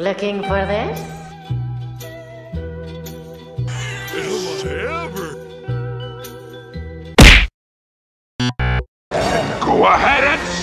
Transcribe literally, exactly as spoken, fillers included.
Looking for this? Am I ever? Go ahead and